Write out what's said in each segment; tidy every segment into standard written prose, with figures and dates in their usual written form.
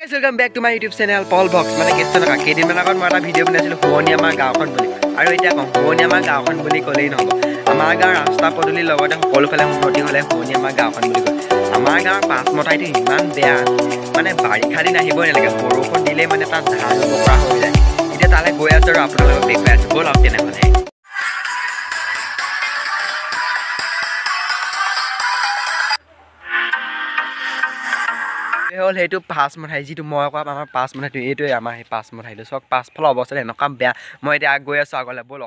Welcome back to my YouTube channel Paul Box মানে কেছটো না কেইদিনমান আগত মই এটা ভিডিঅ' বনাইছিলোঁ শুৱনিয়ামা গাঁওখন বুলি আৰু এতিয়া কম শুৱনিয়ামা গাঁওখন বুলি ক'লেই নহ'ব আমাৰ গাঁৱৰ ৰাস্তা পদূলিৰ লগতে সকলোফালে উন্নতি হ'লে শুৱনিয়ামা গাঁওখন বুলি কয় আমাৰ গাঁৱৰ পাঁচ মথাইটো ইমান বেয়া মানে বাৰিষা দিন আহিবই নালাগে বৰষুণ দিলেই মানে তাত ধান ৰুব পৰা হৈ যায় এতিয়া তালৈ গৈ আছোঁ আৰু আপোনালোকক দেখুৱাই আছোঁ ব'লক তেনেহ'লে হ'ল সেইটো পাঁচ মথাই যিটো মই কোৱা আমাৰ পাঁচ মথাইটো এইটোৱে আমাৰ সেই পাঁচ মথাইটো চাওক পাছফালৰ অৱস্থাটো এনেকুৱা বেয়া মই এতিয়া গৈ আছোঁ আগলৈ ব'লক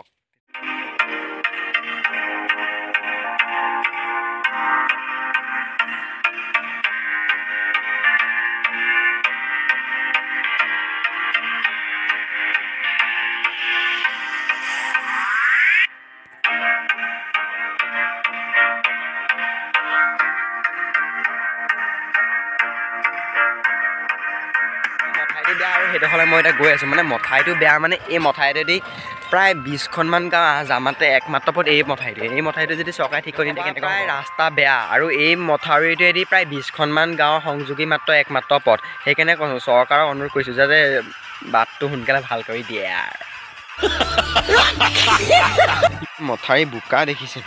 বেয়া আৰু সেইডোখৰলৈ মই এতিয়া গৈ আছোঁ মানে মথাইটো বেয়া মানে এই মথাইটোৱেদি প্ৰায় 20খনমান গাঁও আহ যাহ মাত্ৰ একমাত্ৰ পথ এই মথাইটো যদি চৰকাৰে ঠিক কৰি দিয়ে প্ৰায় ৰাস্তা বেয়া আৰু এই মথাউৰিটোৱেদি প্ৰায় 20খনমান গাঁৱৰ সংযোগী মাত্ৰ একমাত্ৰ পথ সেইকাৰণে কৈছোঁ চৰকাৰক অনুৰোধ কৰিছোঁ যাতে বাটটো সোনকালে ভাল কৰি দিয়ে আৰু মথাউৰি বোকা দেখিছে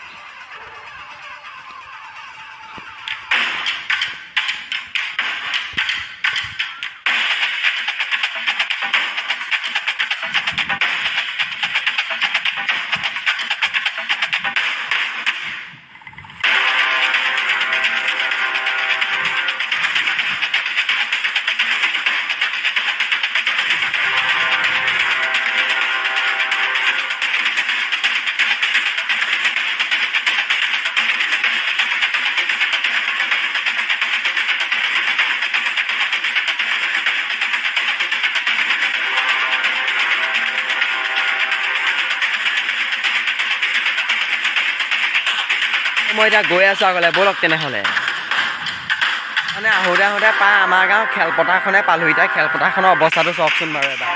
মই এতিয়া গৈ আছোঁ আগলৈ ব'লক তেনেহ'লে মানে আহোঁতে প্ৰায় আমাৰ গাঁৱৰ খেলপথাৰখনে পালোঁ এতিয়া খেলপথাৰখনৰ অৱস্থাটো চাওকচোন বাৰু এবাৰ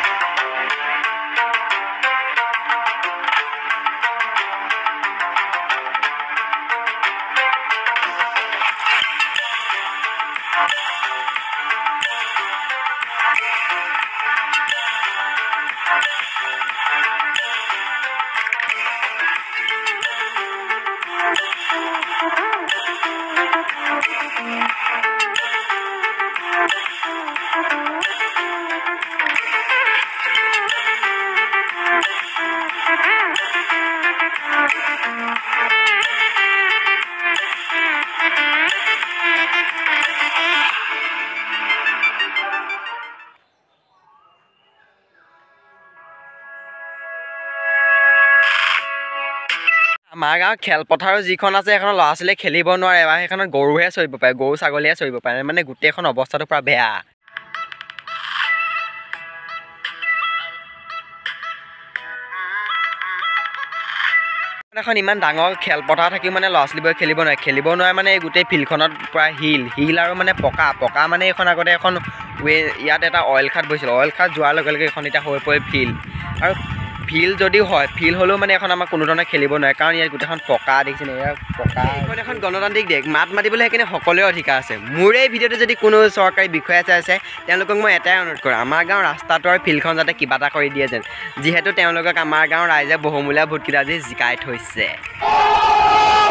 আমাৰ গাঁৱৰ খেলপথাৰো যিখন আছে সেইখন ল'ৰা ছোৱালীয়ে খেলিব নোৱাৰে বা সেইখনত গৰুহে চৰিব পাৰে গৰু ছাগলীয়ে চৰিব পাৰে মানে গোটেইখন অৱস্থাটো পূৰা বেয়া এখন ইমান ডাঙৰ খেলপথাৰ থাকিও মানে ল'ৰা ছোৱালীবোৰে খেলিব নোৱাৰে মানে এই গোটেই ফিল্ডখনত পূৰা শিল আৰু মানে পকা মানে এইখন আগতে এখন ইয়াত এটা অইল খাট বহিছিল অইল খাট যোৱাৰ লগে লগে এইখন এতিয়া হৈ পৰে ফিল্ড আৰু ফিল্ড যদিও হয় ফিল্ড হ'লেও মানে এখন আমাক কোনো ধৰণে খেলিব নোৱাৰে কাৰণ ইয়াত গোটেইখন পকা দেখিছে ইয়াৰ পকা এইখন এখন গণতান্ত্ৰিক দেশ মাত মাতিবলৈ সেইকাৰণে সকলোৰে অধিকাৰ আছে মোৰ এই ভিডিঅ'টো যদি কোনো চৰকাৰী বিষয়া আছে তেওঁলোকক মই এটাই অনুৰোধ কৰোঁ আমাৰ গাঁৱৰ ৰাস্তাটো আৰু ফিল্ডখন যাতে কিবা এটা কৰি দিয়ে যেন যিহেতু তেওঁলোকক আমাৰ গাঁৱৰ ৰাইজে বহুমূলীয়া ভোটকেইটা আজি জিকাই থৈছে